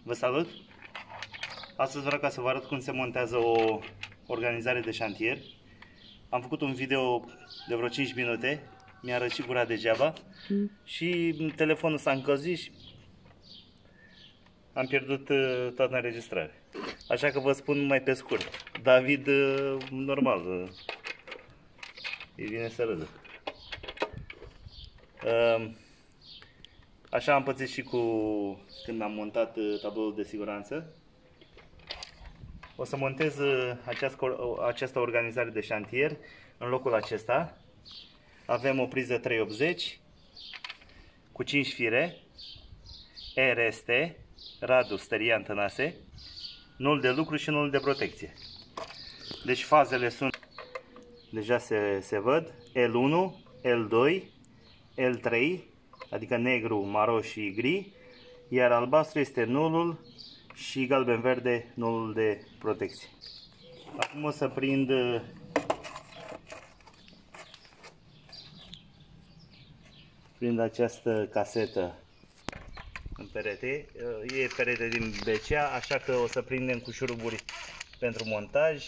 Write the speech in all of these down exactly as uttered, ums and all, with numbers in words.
Vă salut! Astăzi vreau ca să vă arăt cum se montează o organizare de șantier. Am făcut un video de vreo cinci minute, mi-a răcit gura degeaba mm. și telefonul s-a încălzit și am pierdut toată înregistrarea. Așa că vă spun mai pe scurt. David, normal, îi vine să râdă. Așa am pățit și cu când am montat tabloul de siguranță. O să montez această, această organizare de șantier în locul acesta. Avem o priză trei optzeci cu cinci fire, R S T, Radu Sterian Tănase, nul de lucru și nul de protecție. Deci fazele sunt, deja se, se văd, L unu, L doi, L trei, adică negru, maro și gri, iar albastru este nulul și galben-verde nulul de protecție. Acum o să prind prind această casetă în perete. E perete din B C A, așa că o să prindem cu șuruburi pentru montaj.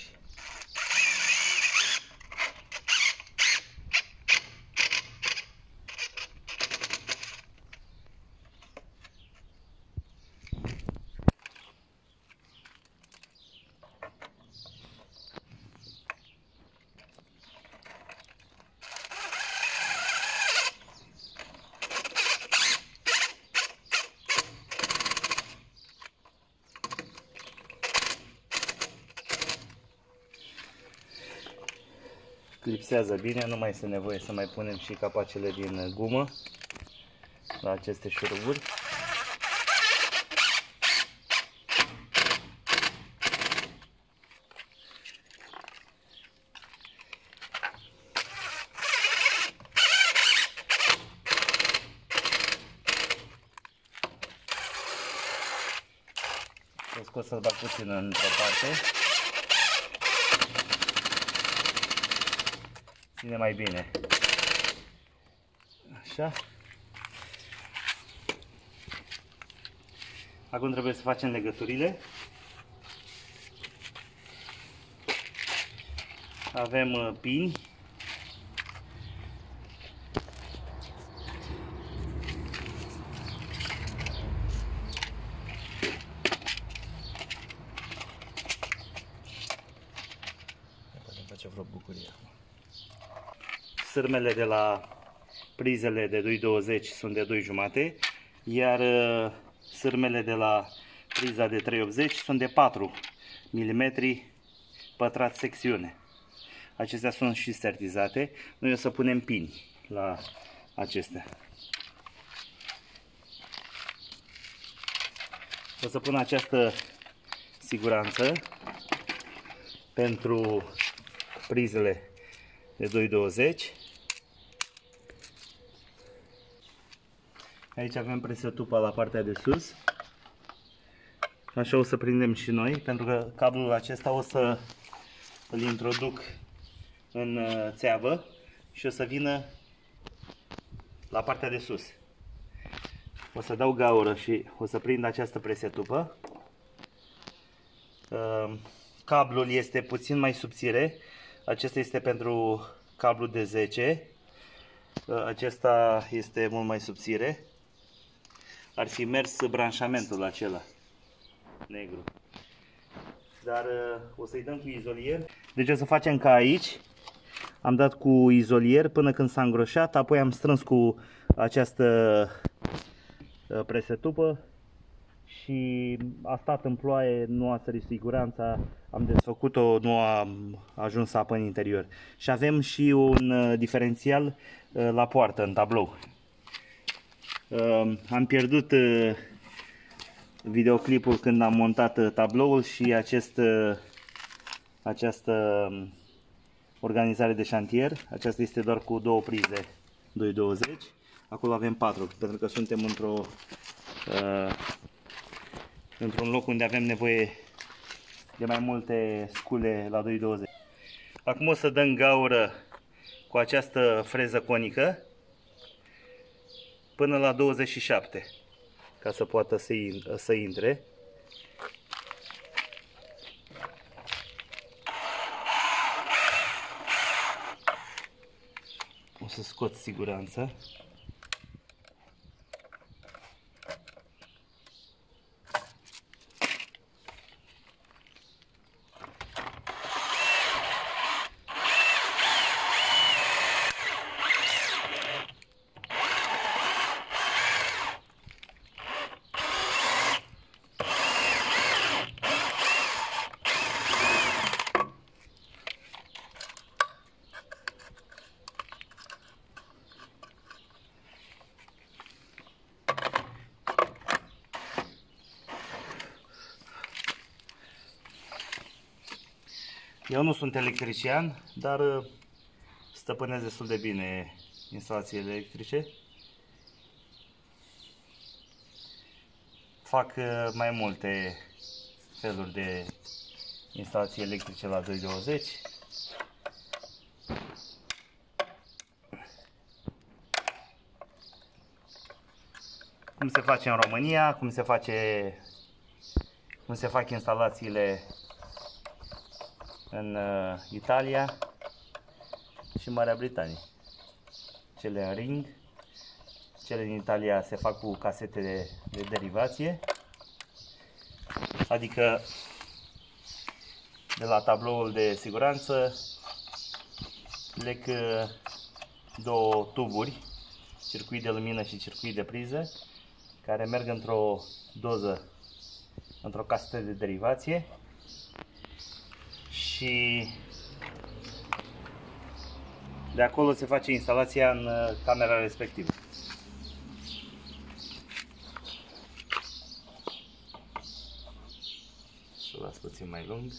Clipsează bine, nu mai este nevoie să mai punem și capacele din gumă la aceste șuruburi. O scot să-l bag puțin într-o parte. Ține mai bine. Așa. Acum trebuie să facem legăturile. Avem pini. Poate face vreo bucurie. Sârmele de la prizele de doi douăzeci sunt de doi jumate, iar sârmele de la priza de trei optzeci sunt de patru milimetri pătrați secțiune. Acestea sunt și sertizate. Noi o să punem pini la acestea. O să pun această siguranță pentru prizele de doi douăzeci. Aici avem presătupa la partea de sus. Așa o să prindem și noi, pentru că cablul acesta o să îl introduc în țeavă și o să vină la partea de sus. O să dau gaură și o să prind această presătupă. Cablul este puțin mai subțire. Acesta este pentru cablu de zece. Acesta este mult mai subțire. Ar fi mers branșamentul acela negru. Dar o să-i dăm cu izolier. Deci o să facem ca aici. Am dat cu izolier până când s-a îngroșat. Apoi am strâns cu această presătupă. Și a stat în ploaie, nu a sărit siguranța, am desfăcut-o, nu a ajuns apă în interior. Și avem și un diferențial la poartă, în tablou. Am pierdut videoclipul când am montat tabloul și acest, această organizare de șantier. Aceasta este doar cu două prize doi douăzeci. Acolo avem patru, pentru că suntem într-o într-un loc unde avem nevoie de mai multe scule la doi douăzeci. Acum o să dăm gaură cu această freză conică până la douăzeci și șapte, ca să poată să, să intre. O să scot siguranța. Eu nu sunt electrician, dar stăpânesc destul de bine instalațiile electrice. Fac mai multe feluri de instalații electrice la doi douăzeci. Cum se face în România, cum se face, cum se fac instalațiile în uh, Italia și Marea Britanie. Cele în ring, cele din Italia se fac cu casete de, de derivație, adică de la tabloul de siguranță plec uh, două tuburi, circuit de lumină și circuit de priză, care merg într-o doză, într-o casetă de derivație. Și de acolo se face instalația în camera respectivă. Să o las puțin mai lung.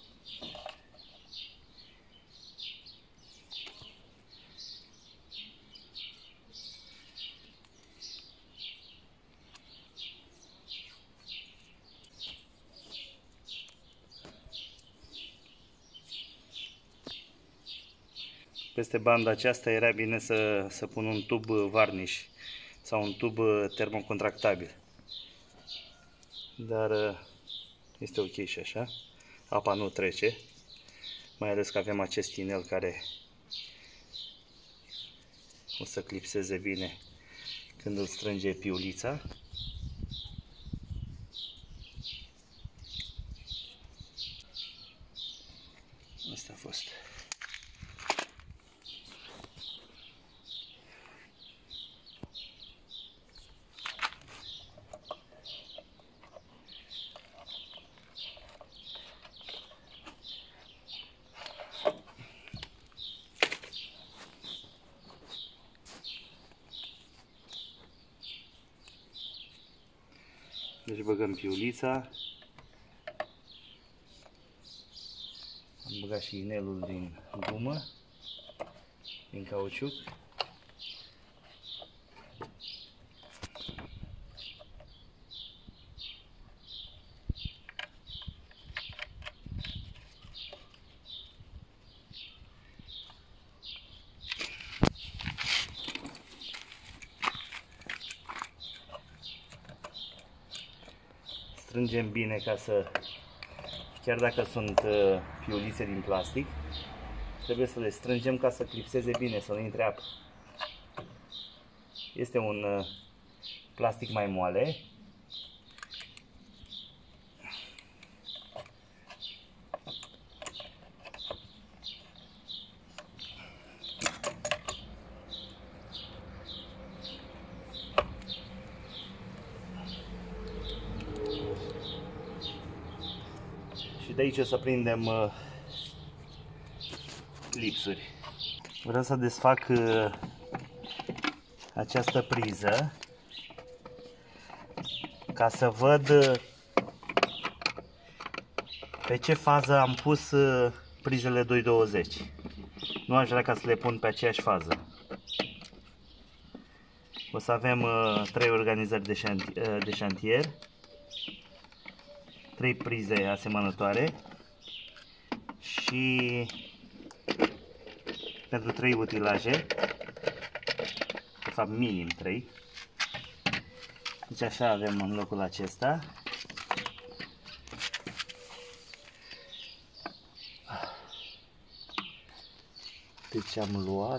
Peste banda aceasta era bine să, să pun un tub varnish sau un tub termocontractabil. Dar este ok și așa. Apa nu trece. Mai ales că avem acest inel care o să clipseze bine când îl strânge piulița. Asta a fost. Deci băgăm piulița, am băgat și inelul din gumă, din cauciuc. Strângem bine ca să, chiar dacă sunt uh, piulițe din plastic, trebuie să le strângem ca să clipseze bine, să nu intre apă. Este un uh, plastic mai moale. Și de aici o să prindem uh, lipsuri. Vreau să desfac uh, această priză ca să văd uh, pe ce fază am pus uh, prizele doi douăzeci. Nu aș vrea ca să le pun pe aceeași fază. O să avem uh, trei organizări de, șanti uh, de șantier, trei prize asemănătoare și pentru trei utilaje, de fapt minim trei. Deci așa avem în locul acesta. ce am luat.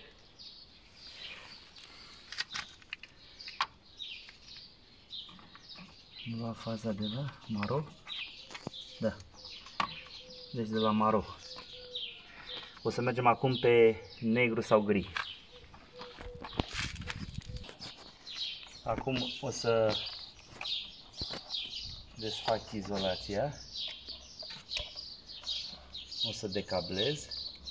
Am luat faza de la maro. Da. Deci de la maro. O să mergem acum pe negru sau gri. Acum o să desfac izolația. O să decablez.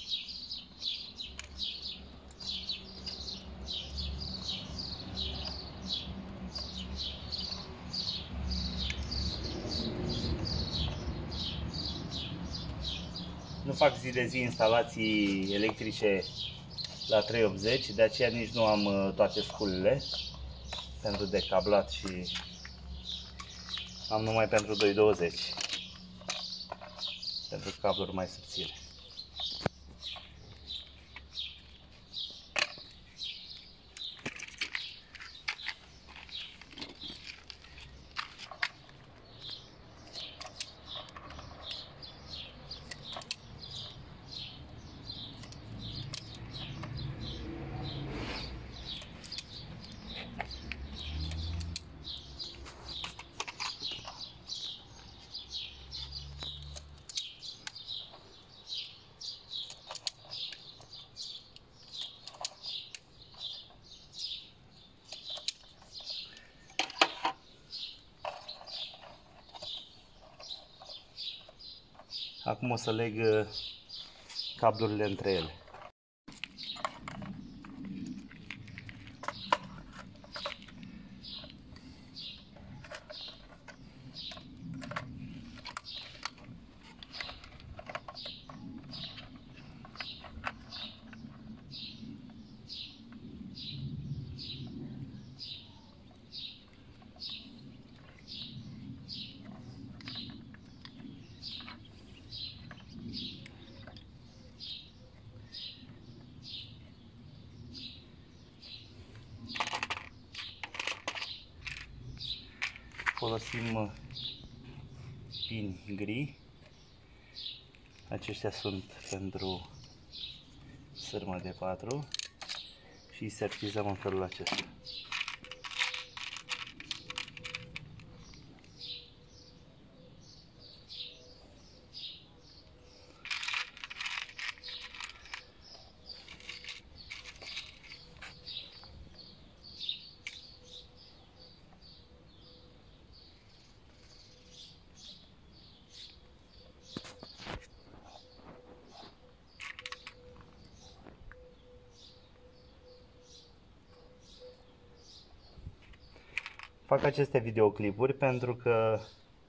Nu fac zi de zi instalații electrice la trei optzeci, de aceea nici nu am toate sculele pentru decablat și am numai pentru doi douăzeci, pentru cabluri mai subțire. Acum o să leg cablurile între ele. Folosim pini gri. Aceștia sunt pentru sârmă de patru și îi sertizăm în felul acesta. Fac aceste videoclipuri pentru că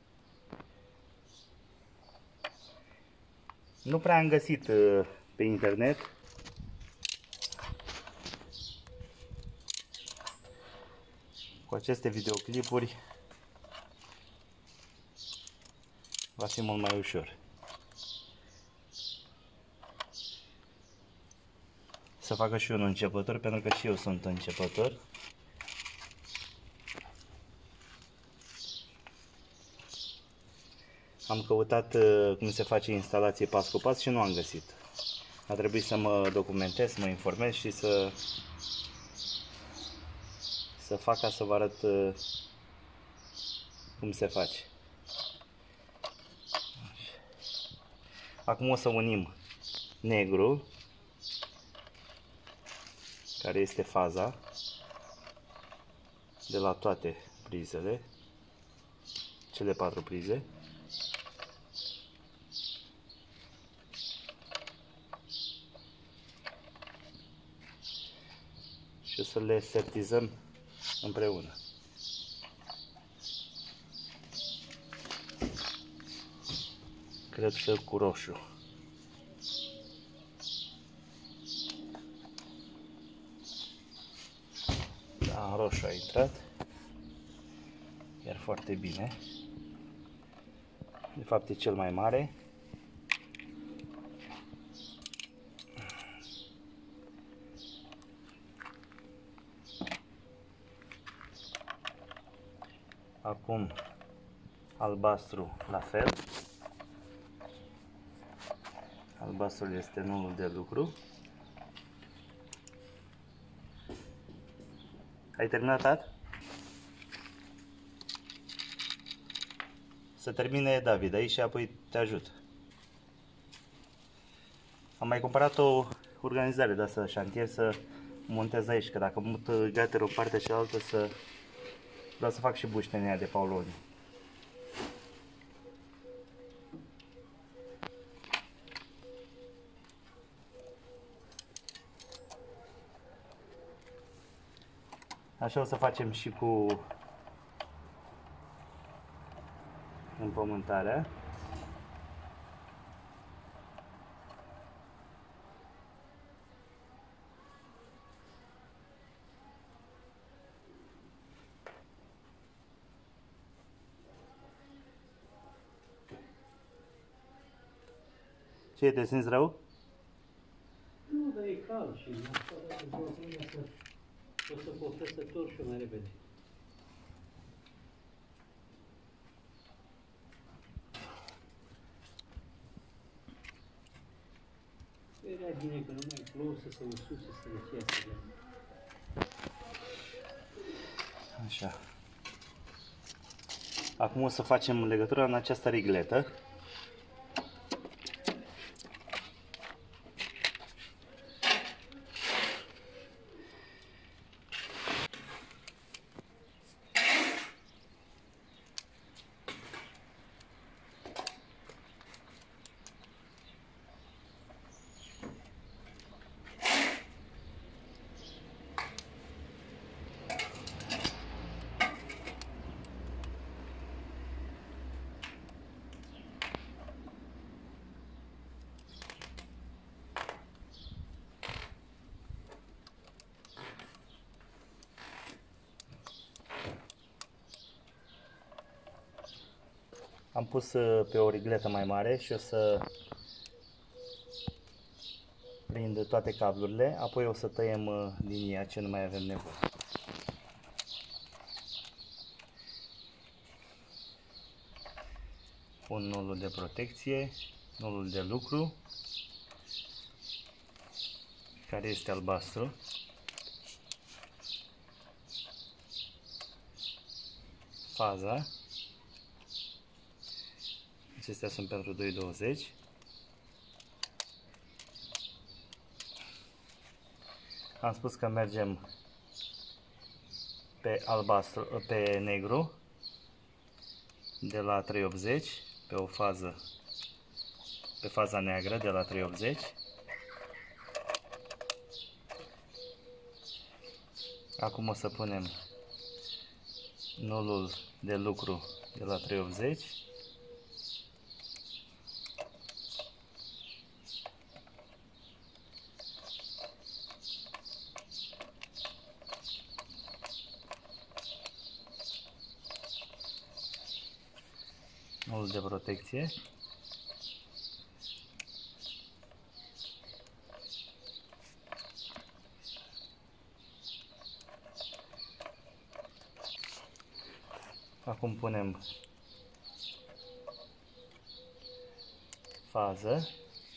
nu prea am găsit pe internet cu aceste videoclipuri. Va fi mult mai ușor să facă și un începător, pentru că și eu sunt începător. Am căutat cum se face instalație pas cu pas și nu am găsit. A trebuit să mă documentez, să mă informez și să să fac ca să vă arăt cum se face. Acum o să unim negru, care este faza de la toate prizele, cele patru prize. Și o să le sertizăm împreună. Cred că cu roșu. Da, roșu a intrat. Iar foarte bine. De fapt e cel mai mare. Acum albastru la fel. Albastrul este noul de lucru. Ai terminat, Tat? Să termine David aici și apoi te ajut. Am mai cumpărat o organizare de asta, șantier, să montez aici, că dacă mut gaterul o parte și altă, să vreau să fac și buștenia de pauloni. Așa o să facem și cu împământarea. Ce, te simți rău? Nu, dar e cald și nu să o să poftesc să torc și mai repede. Era bine că nu mai plouă să se usuce, să le iasă de Așa. Acum o să facem legătura în această rigletă. Am pus pe o rigletă mai mare și o să prind toate cablurile, apoi o să tăiem linia ce nu mai avem nevoie. Pun nolul de protecție, nolul de lucru, care este albastru. Faza. Acestea sunt pentru doi douăzeci. Am spus că mergem pe albastru, pe negru, de la trei optzeci, pe o fază, pe faza neagră de la trei optzeci. Acum o să punem nolul de lucru de la trei optzeci. Nolul de protecție. Acum punem fază.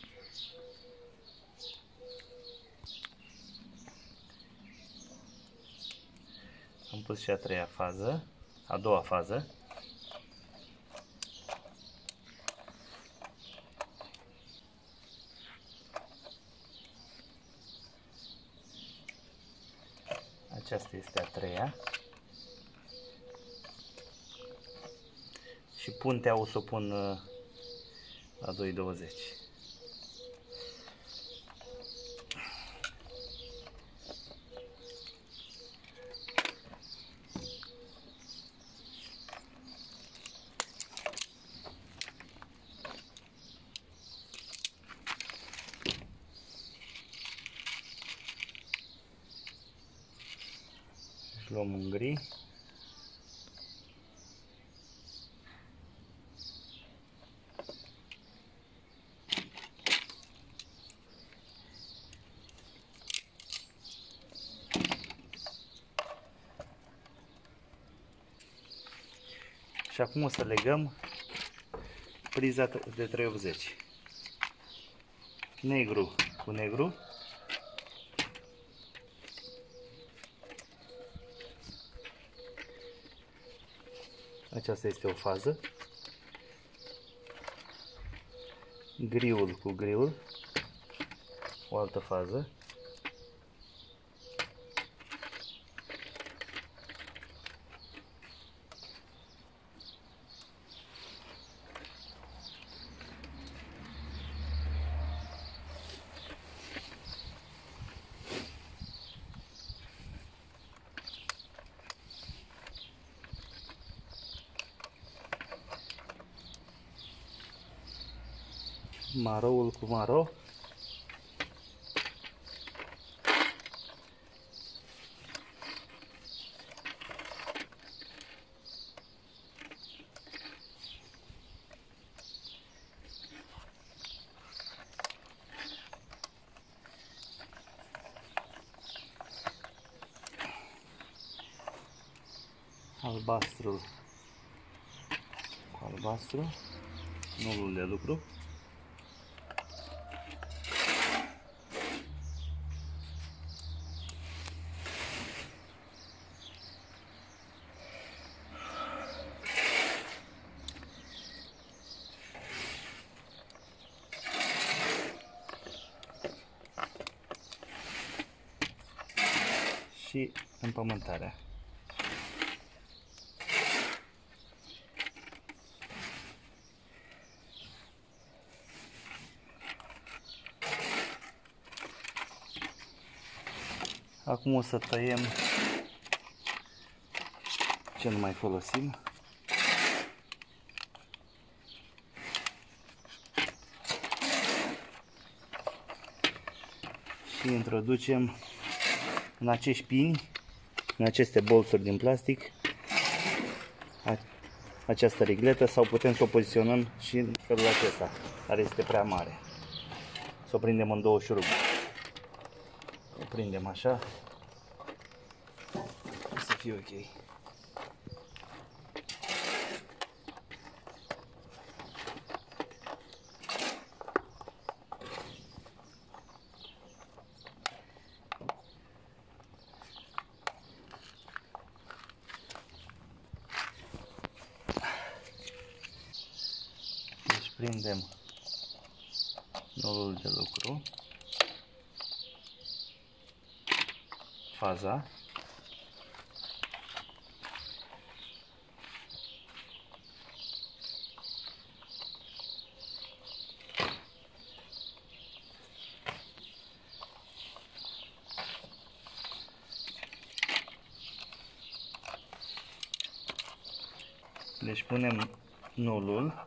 Am pus și a treia fază, a doua fază. Aceasta este a treia. Și puntea o să o pun la doi douăzeci. Și luăm un gri. Și acum o să legăm priza de trei optzeci. Negru cu negru. Aceasta este o fază. Griul cu griul, o altă fază. Maroul cu maro. Albastru cu albastru, nulul de lucru. Și împământarea. Acum o să tăiem ce nu mai folosim. Și introducem în acești pini, în aceste bolțuri din plastic, această rigletă, sau putem să o poziționăm și în felul acesta, care este prea mare. Să o prindem în două șuruburi. O prindem așa, o să fie ok. Deci prindem nodul de lucru, faza, deci punem nulul,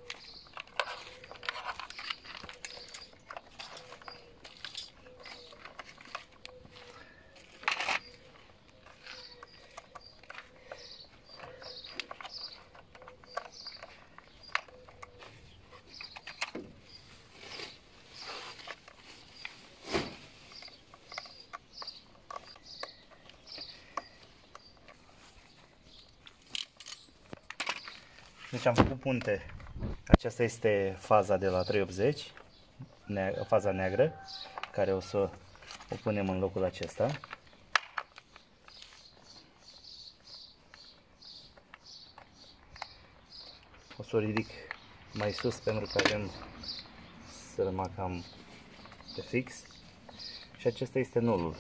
deci am făcut punte. Aceasta este faza de la trei optzeci, faza neagră, care o să o punem în locul acesta. O să o ridic mai sus pentru că avem sărma cam pe fix. Și acesta este nulul.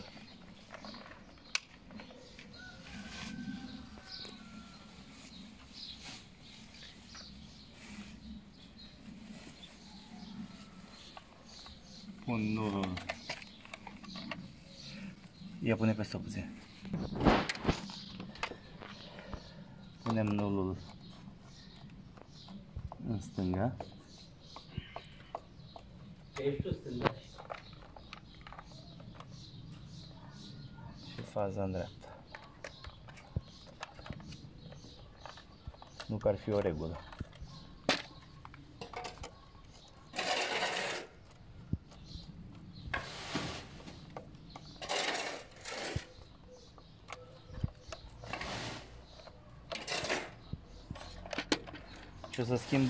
Pun nulul. Ia pune peste o puțin. Punem nulul în stânga. Ești tu stânga. Și faza în dreapta. Nu că ar fi o regulă. Și o să schimb,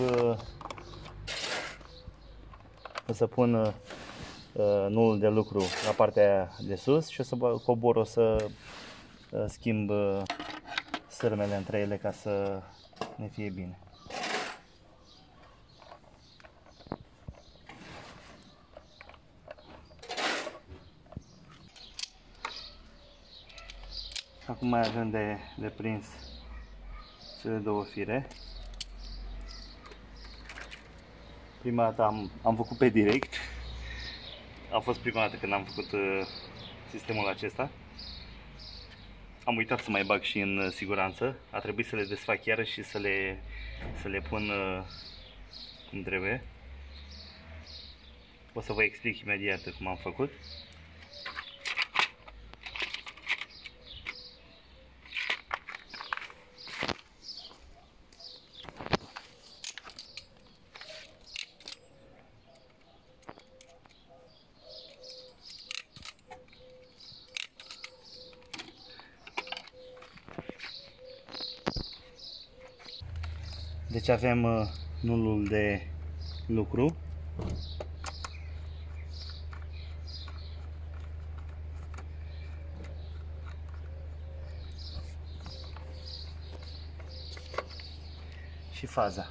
o să pun uh, nulul de lucru la partea de sus și o să cobor, o să uh, schimb uh, sârmele între ele ca să ne fie bine. Acum mai avem de, de prins cele două fire. Prima dată am, am făcut pe direct. A fost prima dată când am făcut uh, sistemul acesta. Am uitat să mai bag și în siguranță. A trebuit să le desfac iară și să le, să le pun uh, cum trebuie. O să vă explic imediat cum am făcut. Deci avem uh, nulul de lucru. Și faza.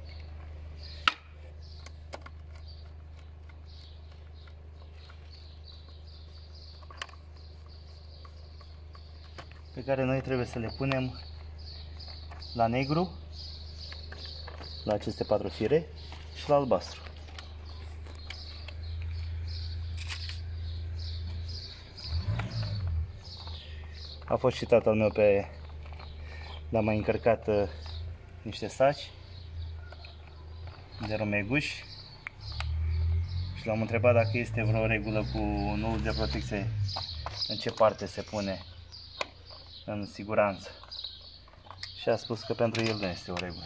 Pe care noi trebuie să le punem la negru, la aceste patru fire, și la albastru. A fost și tatăl meu pe... l-a mai încărcat uh, niște saci de romeguș și l-am întrebat dacă este vreo regulă cu nulul de protecție, în ce parte se pune în siguranță. Și a spus că pentru el nu este o regulă.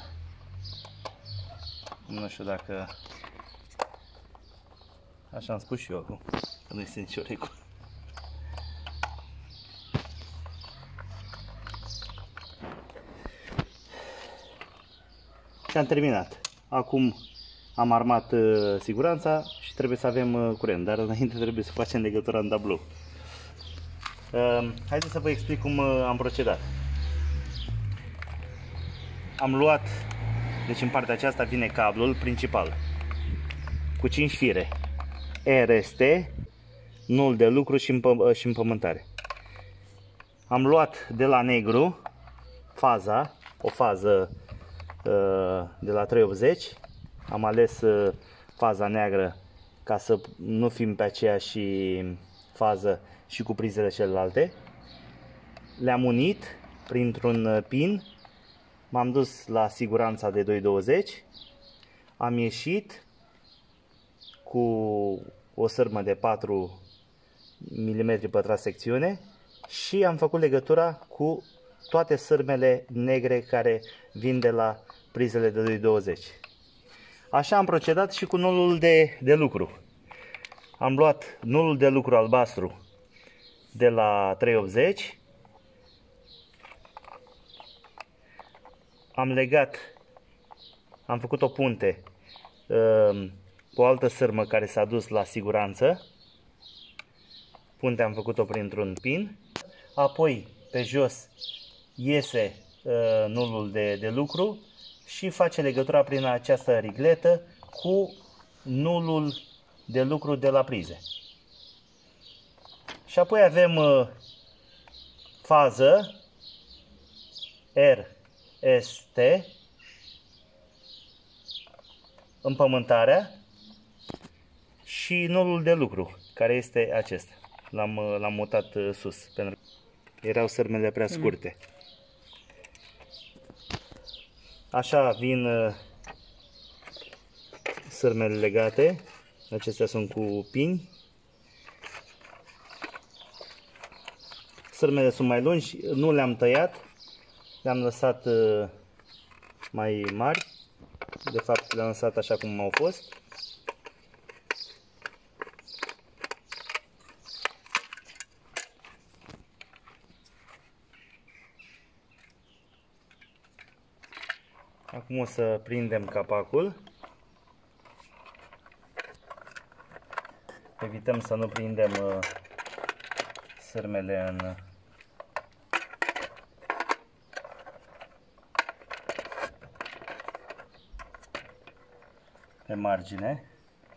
Nu știu dacă... Așa am spus și eu acum, că nu este nicio regulă. Și am terminat. Acum am armat uh, siguranța și trebuie să avem uh, curent, dar înainte trebuie să facem legătura în tablou. Uh, haideți să vă explic cum uh, am procedat. Am luat, deci în partea aceasta vine cablul principal cu cinci fire, R S T, nul de lucru și, împă și împământare. Am luat de la negru faza, o fază uh, de la trei optzeci, am ales uh, faza neagră ca să nu fim pe aceeași fază și cu prizele celelalte. Le-am unit printr-un pin. M-am dus la siguranța de doi douăzeci, am ieșit cu o sârmă de patru milimetri pătrați secțiune și am făcut legătura cu toate sârmele negre care vin de la prizele de doi douăzeci. Așa am procedat și cu nulul de, de lucru. Am luat nulul de lucru albastru de la trei optzeci. Am legat, am făcut o punte uh, cu o altă sârmă care s-a dus la siguranță. Puntea am făcut-o printr-un pin. Apoi pe jos iese uh, nulul de, de lucru și face legătura prin această rigletă cu nulul de lucru de la prize. Și apoi avem uh, fază R S T, împământarea și nulul de lucru, care este acesta. L-am l-am mutat sus, pentru că erau sârmele prea scurte. Așa vin sârmele legate. Acestea sunt cu pini. Sârmele sunt mai lungi, nu le-am tăiat. Le-am lăsat uh, mai mari, de fapt le-am lăsat așa cum au fost. Acum o să prindem capacul. Evităm să nu prindem uh, sârmele în pe margine.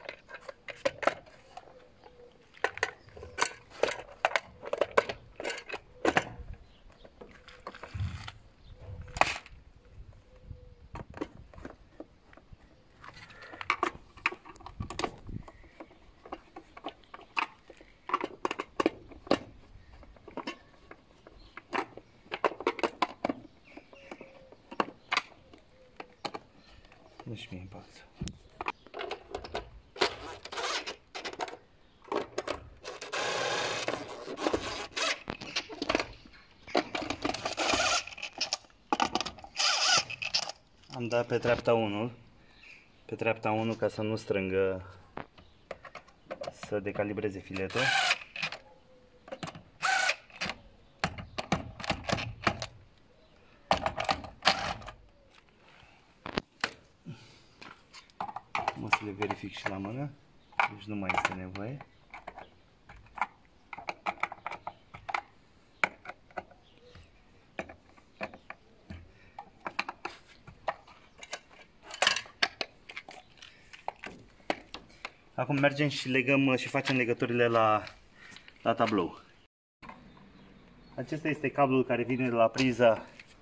Nici mie impact. Am dat pe treapta unu, pe treapta unu ca să nu strângă, să decalibreze filetul. O să le verific și la mână, deci nu mai este nevoie. Acum mergem și legăm și facem legăturile la, la tablou. Acesta este cablul care vine de la priza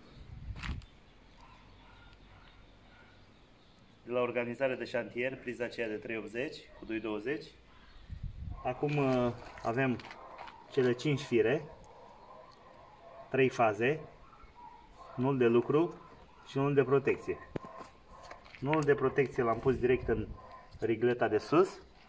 de la organizare de șantier, priza aceea de trei optzeci cu doi douăzeci. Acum avem cele cinci fire, trei faze, nul de lucru și unul de protecție. Nul de protecție l-am pus direct în rigleta de sus.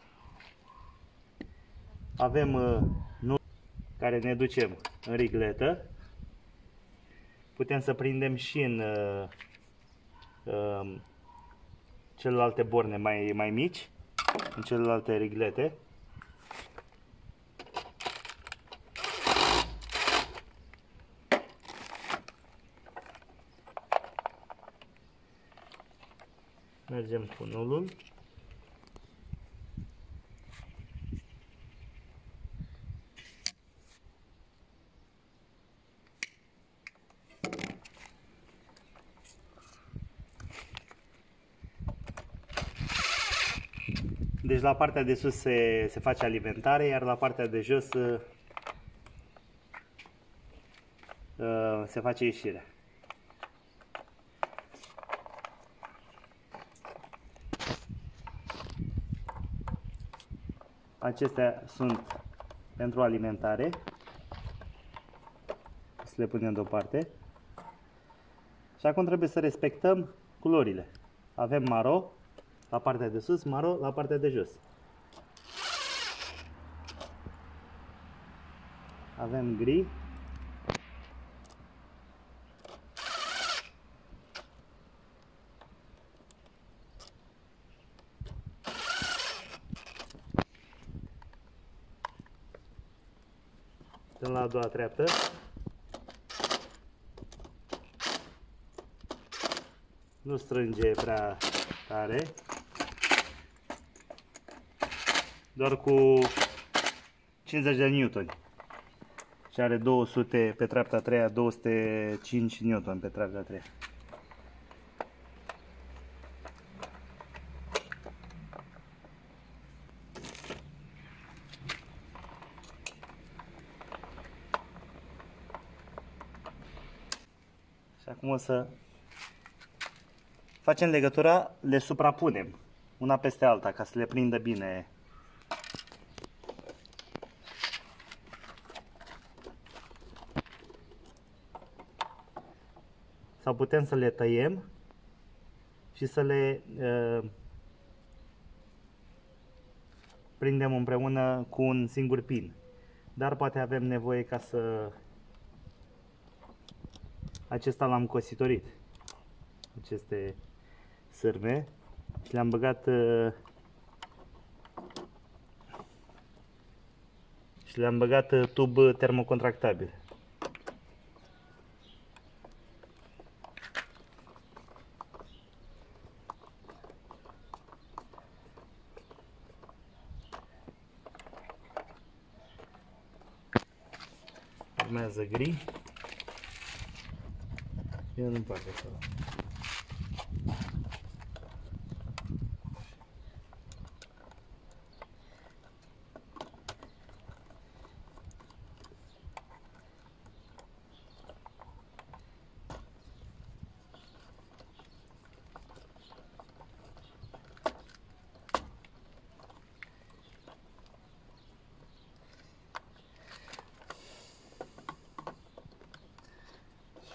Avem nul care ne ducem în rigletă. Putem să prindem și în uh, uh, celelalte borne mai, mai mici, în celelalte riglete. Mergem cu nulul. Deci la partea de sus se, se face alimentare, iar la partea de jos uh, se face ieșirea. Acestea sunt pentru alimentare. Să le punem deoparte. Și acum trebuie să respectăm culorile. Avem maro la partea de sus, maro la partea de jos. Avem gri. Dăm la a doua treaptă. Nu strânge prea tare. Doar cu cincizeci de newtoni. Și are două sute pe treapta a treia, două sute cinci newtoni pe treapta a treia. Și acum o să facem legătura, le suprapunem una peste alta ca să le prindă bine. Sau putem să le tăiem și să le uh, prindem împreună cu un singur pin. Dar poate avem nevoie ca să... Acesta l-am cositorit. Aceste sârme și le-am băgat uh, și le-am băgat uh, tub termocontractabil. Urmează gri. Eu nu-mi place asta.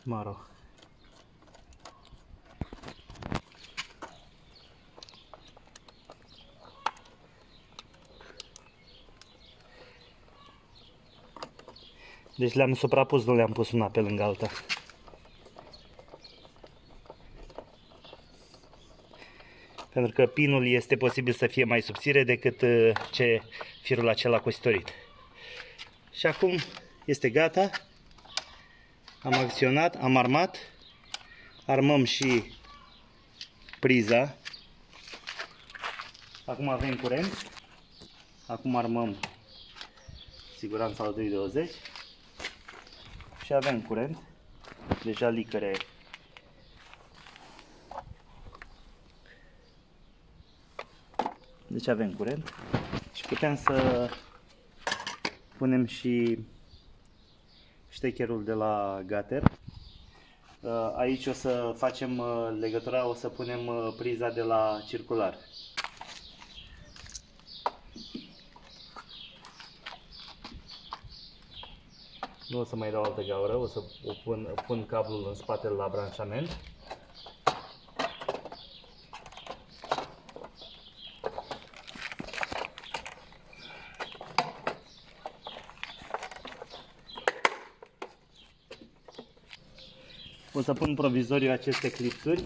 maro. Deci le-am suprapus, nu le-am pus una pe lângă alta. Pentru că pinul este posibil să fie mai subțire decât ce firul acela cositorit. Și acum este gata. Am acționat, am armat. Armăm și priza. Acum avem curent. Acum armăm siguranța la douăzeci douăzeci. Și avem curent. Deja licăre. Deci avem curent. Și putem să punem și ștecherul de la gater. Aici o să facem legătura, o să punem priza de la circular. Nu o să mai dau altă gaură, o să o pun, pun cablul în spatele la branșament. O să pun provizoriu aceste clipsuri.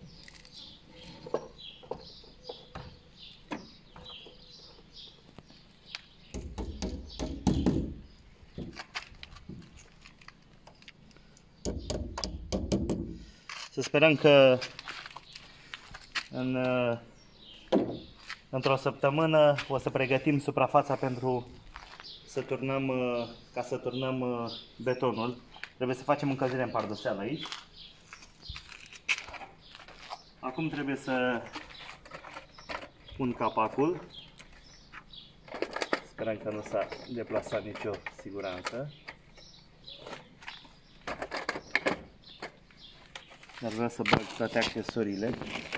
Să sperăm că în, într-o săptămână o să pregătim suprafața pentru să turnăm, ca să turnăm betonul. Trebuie să facem încălzire în pardoseală aici. Acum trebuie să pun capacul. Sperăm că nu s-a deplasat nicio siguranță. Dar vreau să bag toate accesoriile.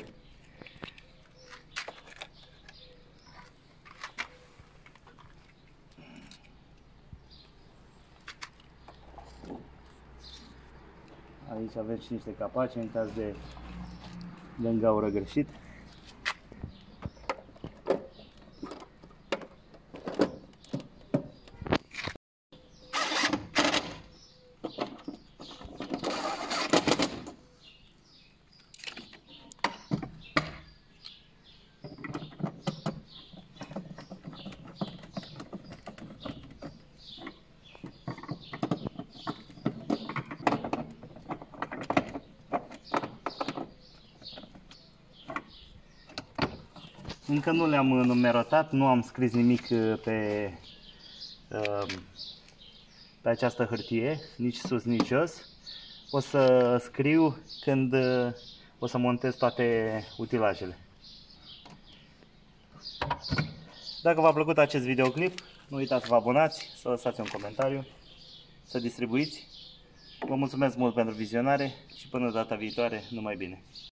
Aici avem și niște capaci în caz de dăm gaură greșit. Încă nu le-am numerotat, nu am scris nimic pe, pe această hârtie, nici sus, nici jos. O să scriu când o să montez toate utilajele. Dacă v-a plăcut acest videoclip, nu uitați să vă abonați, să lăsați un comentariu, să distribuiți. Vă mulțumesc mult pentru vizionare și până data viitoare, numai bine!